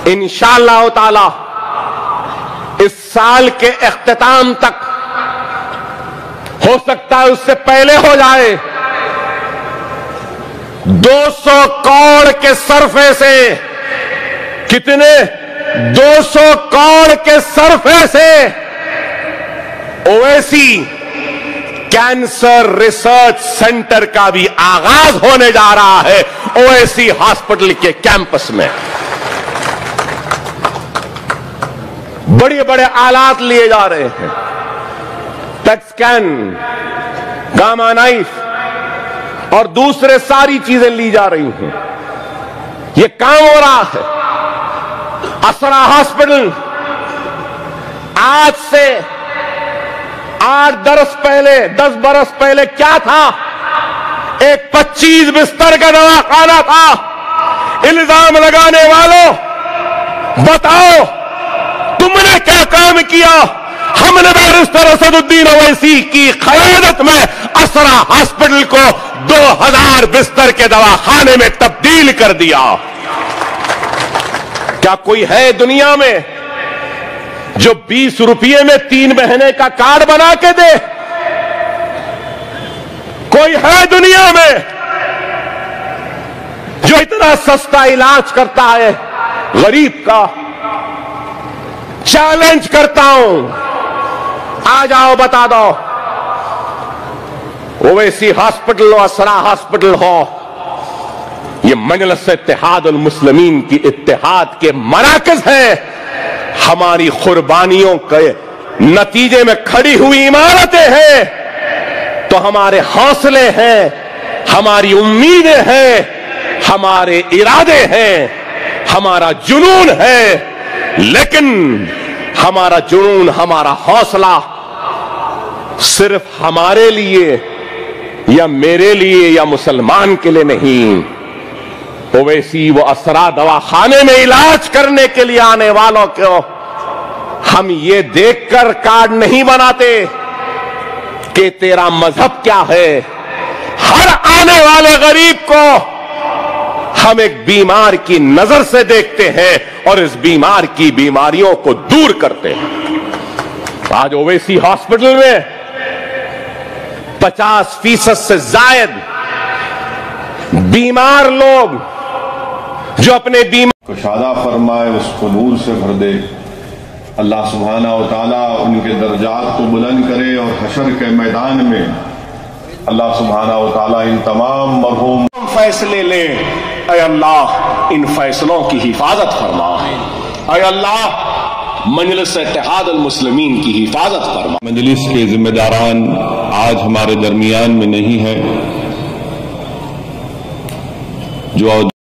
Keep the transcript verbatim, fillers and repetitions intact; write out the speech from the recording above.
انشاءاللہ تعالی اس سال کے اختتام تک ہو سکتا ہے اس سے پہلے ہو جائے دو سو کروڑ کے صرفے سے کتنے دو سو کروڑ کے صرفے سے اویسی کینسر ریسرچ سینٹر کا بھی آغاز ہونے جا رہا ہے اویسی ہاسپٹل کے کیمپس میں. بڑے بڑے آلات لیے جا رہے ہیں, پیٹ سکین, گاما نائف اور دوسرے ساری چیزیں لی جا رہی ہیں. یہ کام ہو رہا ہے. اسرا ہاسپٹل آج سے آٹھ درس پہلے دس برس پہلے کیا تھا؟ ایک پچیس بستر کا دواخانہ تھا. الزام لگانے والوں بتاؤ تم نے کیا کام کیا؟ ہم نے بیرسٹر اسدالدین اویسی کی قیادت میں اسرا ہاسپٹل کو دو ہزار بستر کے دواخانے میں تبدیل کر دیا. کیا کوئی ہے دنیا میں جو بیس روپئے میں تین مہینے کا کارڈ بنا کے دے؟ کوئی ہے دنیا میں جو اتنا سستا علاج کرتا ہے غریب کا؟ چیلنج کرتا ہوں, آ جاؤ بتا دو. اویسی ہاسپٹل ہو, اسرا ہاسپٹل ہو, یہ مجلس اتحاد المسلمین کی اتحاد کے مراکز ہیں. ہماری قربانیوں کے نتیجے میں کھڑی ہوئی عمارتیں ہیں. تو ہمارے حوصلے ہیں, ہماری امیدیں ہیں, ہمارے ارادے ہیں, ہمارا جنون ہے. لیکن ہمارا جنون, ہمارا حوصلہ صرف ہمارے لیے یا میرے لیے یا مسلمان کے لیے نہیں. اویسی وہ اسرا دواخانے میں علاج کرنے کے لیے آنے والوں کو ہم یہ دیکھ کر کارڈ نہیں بناتے کہ تیرا مذہب کیا ہے. ہر آنے والے غریب کو ہم ایک بیمار کی نظر سے دیکھتے ہیں اور اس بیمار کی بیماریوں کو دور کرتے ہیں. آج اویسی ہاسپٹل میں پچاس فیصد سے زائد بیمار لوگ جو اپنے بیمار کو شادہ فرمائے, اس کو نور سے بھر دے. اللہ سبحانہ و تعالیٰ ان کے درجات کو بلند کرے اور حشر کے میدان میں اللہ سبحانہ و تعالیٰ ان تمام مرحوم فیصلے لے. اے اللہ ان فیصلوں کی حفاظت فرما. اے اللہ مجلس اتحاد المسلمین کی حفاظت فرما. مجلس کے ذمہ داران آج ہمارے درمیان میں نہیں ہیں جو